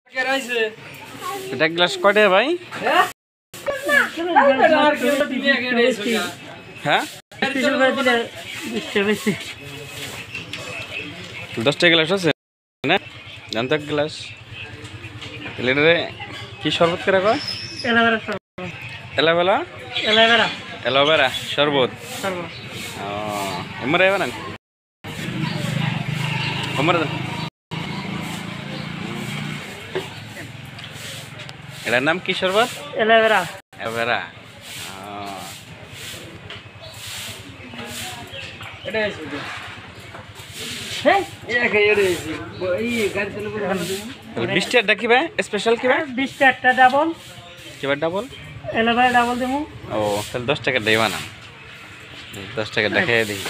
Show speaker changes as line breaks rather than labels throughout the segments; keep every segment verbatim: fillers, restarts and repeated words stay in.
এটা গ্লাস কয়টা ভাই? হ্যাঁ দশটা গ্লাস আছে না? জানতো এক গ্লাস লেটারে কি শরবত করে কয়? এলাবেলা এলোভেরা শরবত। ও এমরা এবার এমরা এটার নাম কি শরবত? এলোভেরা। এলোভেরা বিশটা কি ভাই স্পেশাল কি ভাই?
বিশটা একটা ডাবল
কি ভাই ডাবল?
এলোভেরা ডাবল দেবো।
ও তাহলে দশ টাকা দেবা না, দশ টাকা দেখাই দিই।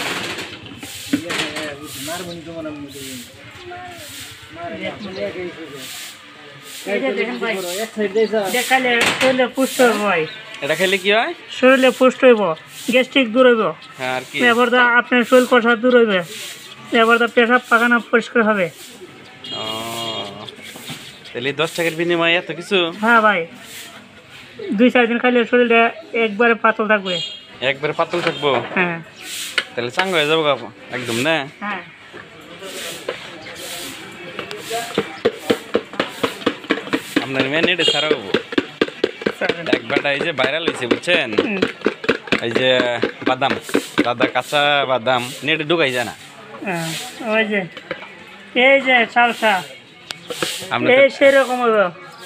এটা খাইলে কি হয়?
শরীরে পুষ্ট হইব, গ্যাস্ট্রিক দূর হইব, এবার আপনার শরীর কষা দূর হইবে, এবার পেশাব পাখানা পরিষ্কার হবে।
তাহলে দশ টাকার বিনিময়ে এত কিছু?
হ্যাঁ ভাই, দুই চার দিন খাইলে শরীরটা একবারে পাতল থাকবে।
একবারে পাতল থাকবো?
হ্যাঁ।
তাহলে চাঙ্গ হয়ে যাবো একদম না?
হ্যাঁ।
আপনার মেনুটা ছাড়া হবো একবারটা এই যে ভাইরাল হয়েছে বুঝছেন, এই যে বাদাম দাদা কাঁচা বাদাম নেটে ঢুকাই যায় না,
ওই যে এই যে সালসা এই সেরকম হবে।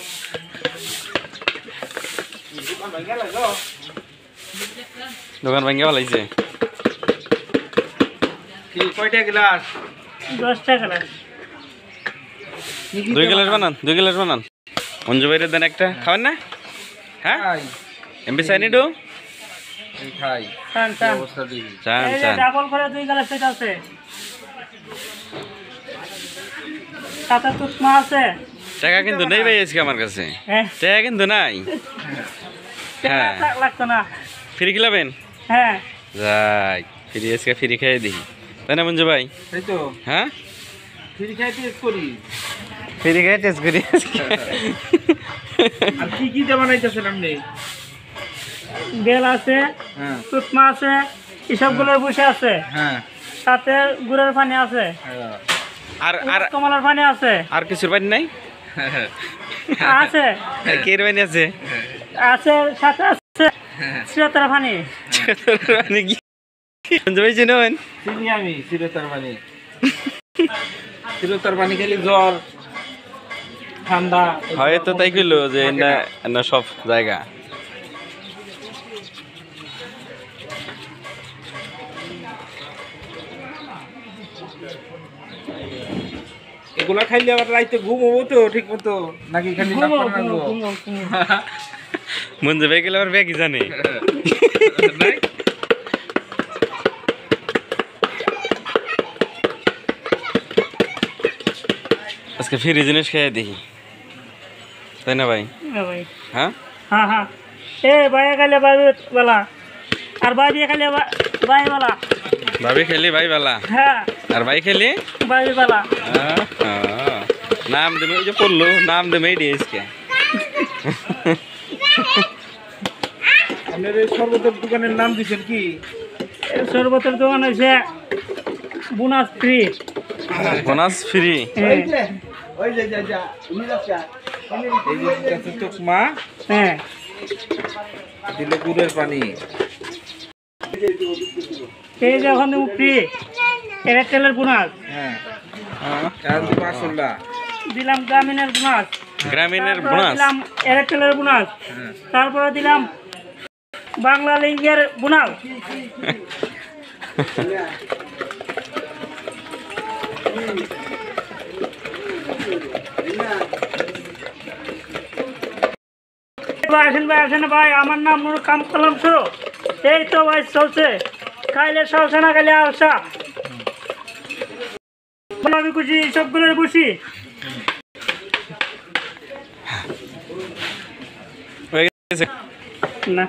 দোকান ভাঙ্গা ভালাইছে
কয়টা গ্লাস?
দশটা গ্লাস।
দুই গ্লাস বানান, দুই গ্লাস বানান। অঞ্জু ভাইয়ের দেন একটা, খাবেন না? হ্যাঁ এমবি চাই নিডু
খাই
চান চান
চান চান
ডাবল করে দুই গ্লাস সেটা আছে। সাথে তুতমা আছে।
টাকা কিন্তু নেই ভাই আজকে আমার কাছে, টাকা কিন্তু নাই। হ্যাঁ
লাগতো না।
ফ্রি খেলাবেন?
হ্যাঁ
যাই ফ্রি আজকে ফ্রি খাইয়ে দিই, তাই না মঞ্জু ভাই?
তাই তো।
হ্যাঁ
ফ্রি খাই টেস্ট করি,
ফ্রি খাই টেস্ট করি।
আর কি কি দিয়ে বানাইতেছেন আপনি?
বেল আছে, তুতমা আছে, এসবগুলোর বসে আছে।
হ্যাঁ
সাথে গুড়ের পানি আছে,
আর আর
কমলার পানি আছে।
আর কিছুর পানি নাই?
আছে
কের পানি আছে?
আছে সাথে আছে চিরতার পানি।
পানি কি মঞ্জু ভাই চিনেন?
চিনি আমি চিরতার পানি। চিরতার পানি খেলে জ্বর ঠান্ডা
হয়তো তাই কইলো যে না না সব জায়গা।
এগুলা খাইলে আবার রাইতে ঘুম হবো তো ঠিক মতো নাকি খালি
মঞ্জু ভাই গেলে আবার ব্যাগই জানে। আজকে ফ্রি জিনিস খেয়ে দেখি, তাই না ভাই? হ্যাঁ
হ্যাঁ হ্যাঁ এ ভাই খাইলে ভাই বেলা আর ভাই খাইলে ভাই বেলা,
ভাবি খেলি ভাই বেলা।
হ্যাঁ
আর ভাই খেলি
ভাই বেলা।
নাম দেবে ওই যে পড়লো নাম দেবে এই ডিএসকে।
আপনার এই শরবতের দোকানের নাম দিচ্ছেন কি?
শরবতের দোকান হয়েছে বোনাস ফ্রি।
Bonus free?
তুকমা
হ্যাঁ
দিলে গুড়ের পানি,
এই যে এখন ফ্রি এয়ারটেলের বোনাস।
হ্যাঁ মাশাআল্লাহ
দিলাম গ্রামীণের বোনাস,
গ্রামীণের বোনাস
দিলাম এয়ারটেলের বোনাস, তারপরে দিলাম বাংলা লিঙ্কের বোনাস। আসেন ভাই আসেন ভাই, আমার নাম নুর কাম কলম শো। এই তো ভাই চলছে, খাইলে সবসা না খাইলে আলসা। আমি খুশি সবগুলোর খুশি। না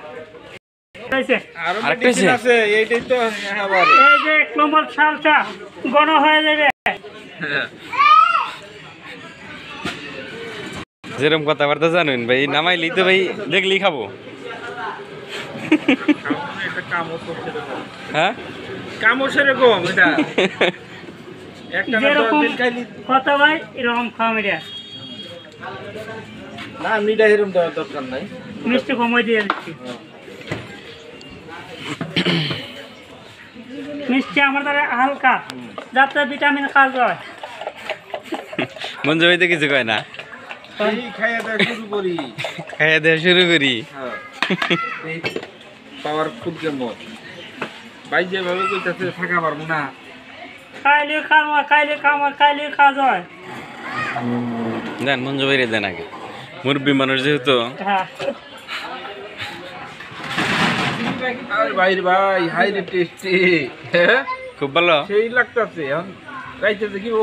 এই
যে এক নম্বর সালটা ঘন হয়ে যাবে।
যেরকম কথাবার্তা জানেন ভাই নামাইলি তো ভাই দেখলি খাবো
একটা কামও তো সেরকম
হ্যাঁ
কামও সেরকম এটা একটা না দশ
যেরকম
দিন খাইলি
কথা ভাই এরকম খাওয়া এটা
না নিটা এরকম দেওয়ার দরকার নাই
মিষ্টি কমাই দিয়ে দিচ্ছি মিষ্টি আমার দ্বারা হালকা যাতে ভিটামিন কাজ হয়
মঞ্জু ভাই তো কিছু কয় না
এই খাইয়া দেওয়া শুরু করি
খাইয়া দেওয়া শুরু করি
হ্যাঁ এই পাওয়ারফুল কেমন ভাই যেভাবে কইতাছে থাকা পারবো না
খাইলে খাওয়া খাইলে খাওয়া খাইলে কাজ হয়
দেন মঞ্জু ভাই রে দেন আগে মুরব্বী মানুষ যেহেতু
হ্যাঁ
আরে ভাই রে ভাই হাই রে টেস্টি হ্যাঁ
খুব ভালো
সেই লাগতাছে এখন রাইতেছে কি ও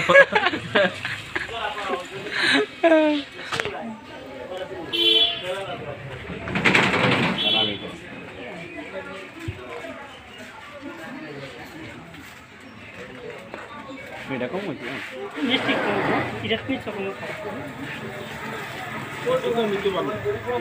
এটা কম হয়েছে
মিষ্টি কমবো এটা মিষ্টি কমবো
কত কমই তো ভালো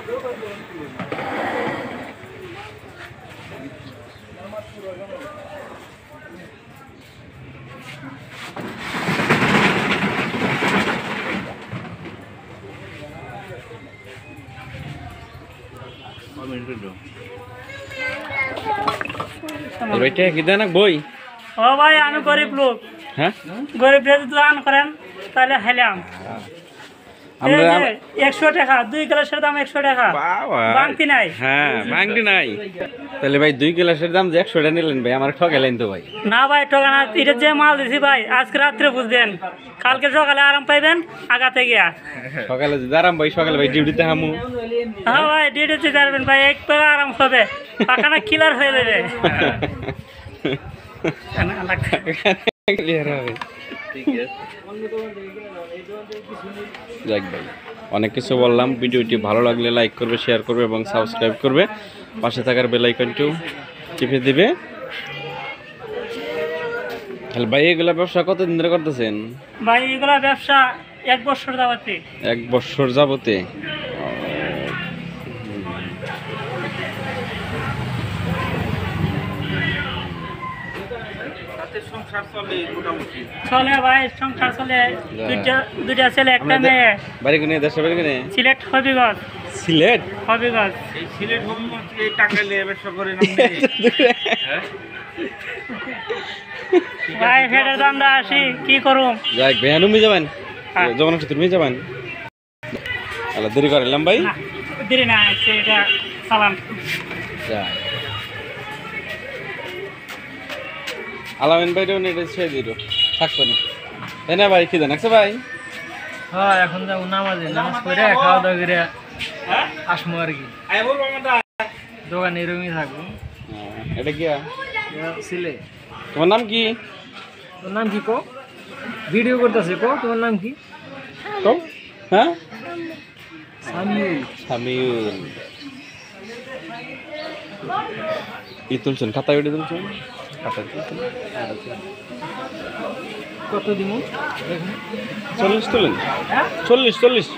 ভাইটা কি দেন বই
ও ভাই আমি গরিব লোক
হ্যাঁ
গরিব যদি দান করেন তাহলে হেলাম
আমরা
একশো টাকা দুই গ্লাসের দাম একশো টাকা
বাবা
বাংতি নাই
হ্যাঁ বাংটি নাই তাহলে ভাই দুই গ্লাসের দাম যে একশো টাকা নিলেন ভাই আমার ঠকালেন তো ভাই
না ভাই ঠকানা এটা যে মাল দিছি ভাই আজকে রাত্রে বুঝবেন কালকে সকালে আরাম পাইবেন আগাতে গিয়া
সকালে যদি আরাম ভাই সকালে ভাই ডিউটিতে হামু
হ্যাঁ ভাই ডিউটিতে যাবেন ভাই এক পেলে আরাম হবে পাখানা কিলার হয়ে যাবে
ক্লিয়ার হবে যাক ভাই অনেক কিছু বললাম ভিডিওটি ভালো লাগলে লাইক করবে শেয়ার করবে এবং সাবস্ক্রাইব করবে পাশে থাকার বেল আইকনটিও টিপে দিবে তাহলে ভাই এগুলা ব্যবসা কতদিন ধরে করতেছেন
ভাই এগুলা ব্যবসা এক বছর যাবতে
এক বছর যাবতে
সংসার চলে মোটামুটি
চলে ভাই সংসার চলে দুইটা দুইটা ছেলে একটা মেয়ে
বাড়ি কোনে দেশের বাড়ি কোনে
সিলেট হবিগঞ্জ
সিলেট
হবিগঞ্জ
এই সিলেট হোমমন্ত্রী এই টাকা নিয়ে ব্যবসা করে নামে হ্যাঁ
ভাই ফেটের দামটা আসি কি করুম
যাক ভাই নুমি যাবেন
হ্যাঁ।
যখন আসে তুমি যাবেন আল্লাহ দেরি করাইলাম ভাই
না দেরি না আছে এটা সালাম
যাক আলামিন ভাই রেও নেটে ছেড়ে দিল থাকবে না তাই না ভাই কি জান আছে ভাই
হ্যাঁ এখন যাবো নামাজে নামাজ পড়ে খাওয়া দাওয়া করে আসবো আর কি
আই বলবো আমাদের
দোকানে এরকমই থাকবো
এটা কি
সিলে
তোমার নাম কি
তোর নাম কি কো ভিডিও করতেছে কো তোমার নাম কি
তো হ্যাঁ
সামিউল
সামিউল ই তুলছেন খাতায় ওটা তুলছেন খাতায় তুলছেন
কত দিব
চল্লিশ তুলেন
হ্যাঁ
চল্লিশ চল্লিশ